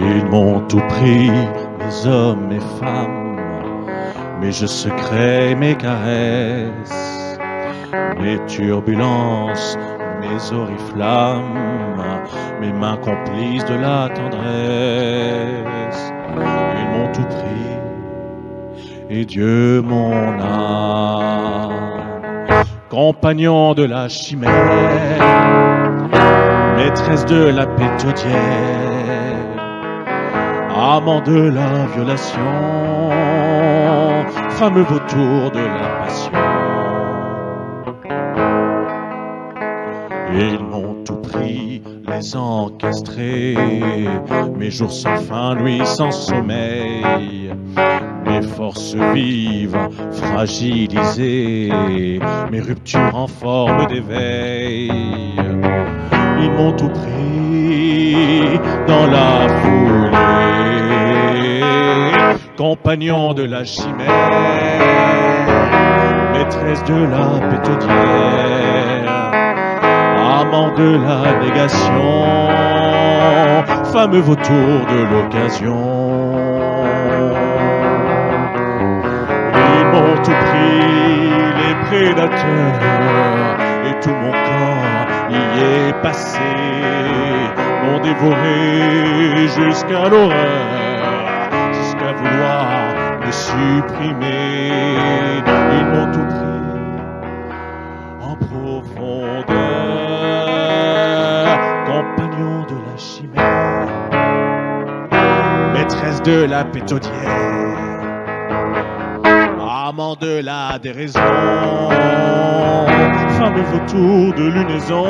Ils m'ont tout pris, mes hommes, mes femmes, mes jeux secrets, mes caresses, mes turbulences, mes oriflammes, mes mains complices de la tendresse. Ils m'ont tout pris, et Dieu mon âme. Compagnon de la chimère, maîtresse de la pétodière, amant de la violation, fameux vautour de la passion. Ils m'ont tout pris, les encastrés, mes jours sans fin, nuits sans sommeil, mes forces vives, fragilisées, mes ruptures en forme d'éveil. Ils m'ont tout pris dans la foulée, compagnon de la chimère, maîtresse de la pétodière, amant de la négation, fameux vautour de l'occasion. Ils m'ont tout pris, les prédateurs, et tout mon corps y est passé, m'ont dévoré jusqu'à l'horreur, jusqu'à vouloir me supprimer. Ils m'ont tout pris en profondeur, compagnon de la chimère, maîtresse de la pétodière, amant de la déraison, fameux vautour de lunaison.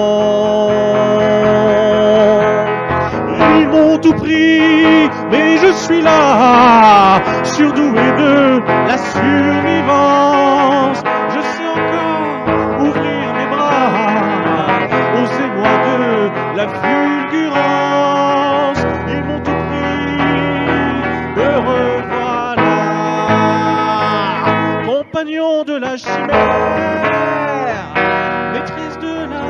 Ils m'ont tout pris, mais je suis là, surdoué de la survivance. Je sais encore ouvrir mes bras aux émois de la fulgurance. Ils m'ont tout pris, me revoilà, compagnon de la chimère, maîtresse de la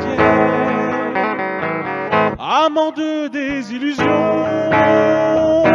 pétodière, amant de désillusions.